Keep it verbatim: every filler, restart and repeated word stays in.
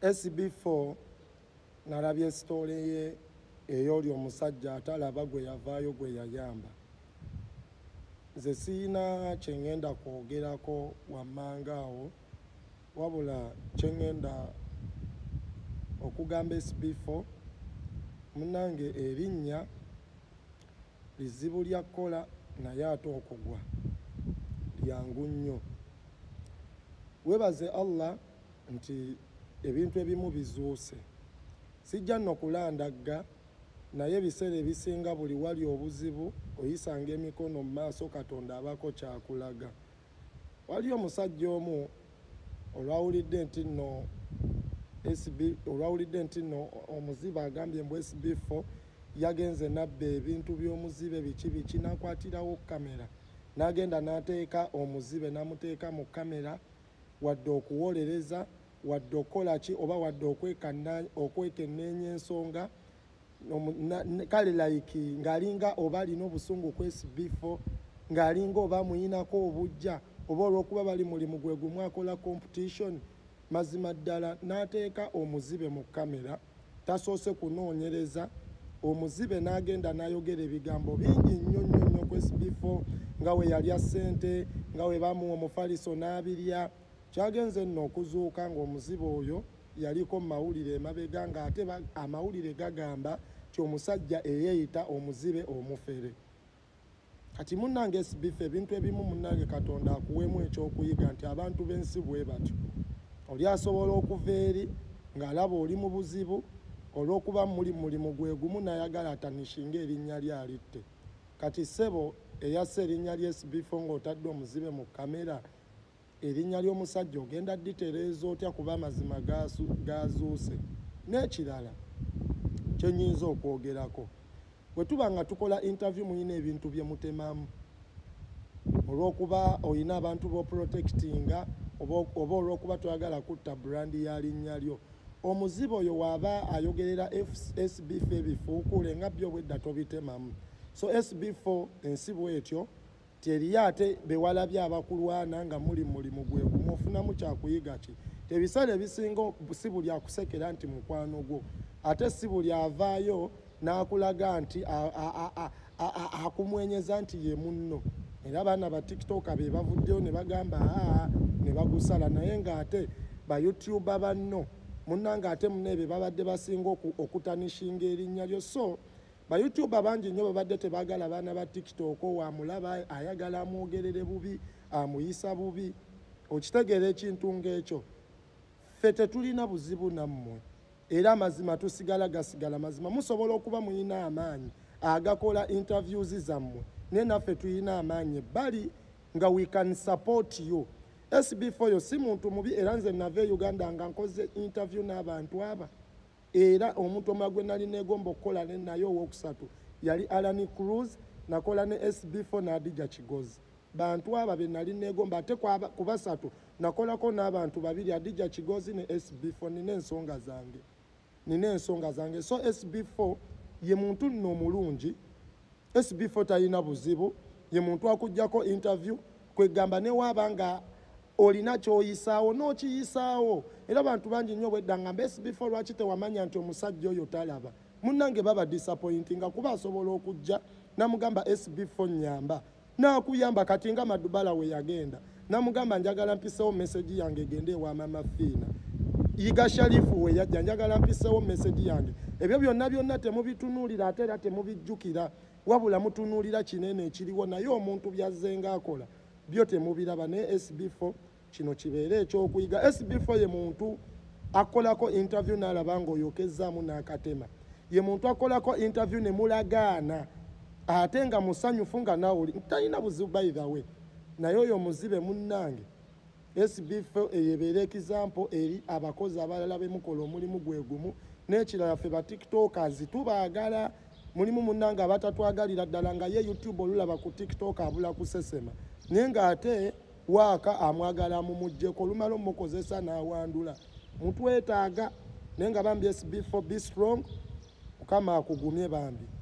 S B four nalabye story ye ey'oli omusajja atalaba gwe yavaayo gwe yayamba. Nze siina kye ŋŋenda kwogerako wammanga awo, wabula kye ŋŋenda okugamba S B four munnange erinnya lizibu lya kkola naye ate okugwa lyangu nnyo. Weebaze Allah nti ebintu ebimu bizuuse. Sijja nno kulandagga naye ebiseera ebisinga buli wali obuzibu oyisanga emikono mu maaso Katonda abako kyakulaga. Wali omusajja omu olwawulidde nti nno S B olwawulidde nti nno omuzibe agambye mbu S B four yagenze nabba ebintu by'omuzibe biki biki n'akwatirawo kamera n'agenda n'ateeka omuzibe n'amuteeka mu kamera wadde okuwolereza wadde okola ki oba wadde okwekenneenya ensonga kale like ng'alinga oba alina obusungu ku S B four ng'alinga oba muyinako obujja oba olw'okuba bali mulimu gwe gumu akola competition. Mazima ddala n'ateeka omuzibe mu kamera tasoose kunoonyereza. Omuzibe n'agenda n'ayogera ebigambo bingi nnyo nnyo nnyo ku S B four nga we yalya ssente nga we bamuwa omufaliso n'abirya. Kyagenze nno okuzuuka ng'omuzibe oyo yaliko mu mawulire emabega ng'ate amawulire gagamba ti omusajja eyeeyita omuzibe omufere. Kati munnange S B four ebintu ebimu munnange Katonda akuweemu ekyokuyiga nti abantu b'ensi bwe batyo. Oli asobola okuva eri ng'alaba oli mu buzibu olw'okuba muli mulimu gwe gumu n'ayagala atanishinga erinnya lye alitte. Kati ssebo eyasse erinnya lya S B four ng'otadde omuzibe mu kamera, erinnya ly'omusajja ogenda dditereeza otya kuba amazima gazuuse. N'ekirala kye nnyinza okwogerako, bwe tuba nga tukola interview muyina ebintu bye mutemamu olw'okuba oyina abantu b'oprotectinga oba olw'okuba toyagala kutta brandi ya linnya lyo. Omuzibe oyo waaba ayogerera S B four ebifuukule nga byo bwedda tobitemamu. So S B four ensi bw'etyo teriyo ate bewalabye abakulwana nga muli mulimu gwe gumu ofunamu kyakuyiga ki. Ebiseera ebisinga si buli akusekera nti mukwano gwo, ate si buli avaayo n'akulaga nti akumwenyeza nti ye munno. Era abaana ba TikTok be bavuddeyo ne bagamba aa ne bagusala, naye ng'ate ba YouTube banno munnange ate muneebe babadde basinga okutanishinga erinnya lyo. So ba YouTube bangi nnyo babadde tebaagala baana ba TikTok wamulaba ayagala amwogerere bubi amuyisa bubi. Okitegeera ekintu ng'ekyo, ffe tetulina buzibu nammwe era amazima tusigala gasigala mazima. Musobola okuba muyina amaanyi agakola interviews zammwe naye naffe tuyina amaanyi ebbali nga we can support you. S B four yo si muntu mubi era nze nava e Uganda nga nkoze interview n'abantu aba, era omuntu omulala gwe nali neegomba okukola ne naye owookusatu yali Alani Cruz, nakola ne S B four n'Adija Kigozi. Bantu aba be nali neegomba ate ku basatu nakolako n'abantu babiri, Adija Kigozi ne S B four. Nina ensonga zange nina ensonga zange. So S B four ye muntu nno omulungi. S B four talina buzibu, ye muntu akuggyako interview kwegamba ne waaba nga olina ky'oyisaawo n'okiyisaawo. Era abantu bangi nnyo bwedda ngamba S B four lwaki tewamanya nti omusajja oyo talaba. Munnange baba disappointinga kuba asobola okujja namugamba S B four nyamba n'akuyamba. Kati nga Madubala we yagenda namugamba njagala mpiseewo message yange egende ewa Mama Fiina. Yiga Sharifu we yajja njagala mpiseewo message yange. Ebyo byonna byonna temubitunuulira ate era temubijjukira, wabula mutunuulira kinene ekiriwo, naye omuntu byazzenga akola byo temubiraba. Naye S B four kino kibeere ekyokuyiga. S B four ye muntu akolako interview n'alaba ng'oyokezzaamu n'akatema. Ye muntu akolako interview ne mulagaana ate nga musanyufu nga nawe talina buzibu by the way. Naye oyo muzibe munnange S B four eyebeera ekizampo eri abakozi abalala bemukola omulimu gwe gumu. N'ekirala ffe ba TikTokers tubaagala. Mulimu munnange abatatwagalira ddala nga ye YouTube olulaba ku TikTok abula kusesema, naye ng'ate waaka amwagala mumuggyeko olumala omukozesa n'awandula. Mutwetaaga naye nga bambi S B four be strong, Mukama akugumye bambi.